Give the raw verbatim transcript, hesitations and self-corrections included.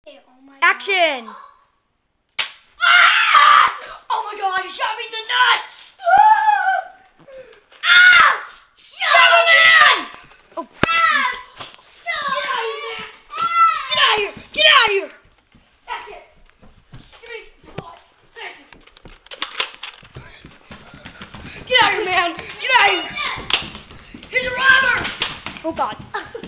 Hey, oh my Action! God. Ah! Oh my God, he shot me in the nuts! Ah! Ah! Shut up, man! Oh. Ah! Get out of here, man! Get out of here! Get out of here! That's it. Give me the bullet. Thank you. Get out of here, man! Get out of here! He's a robber! Oh God.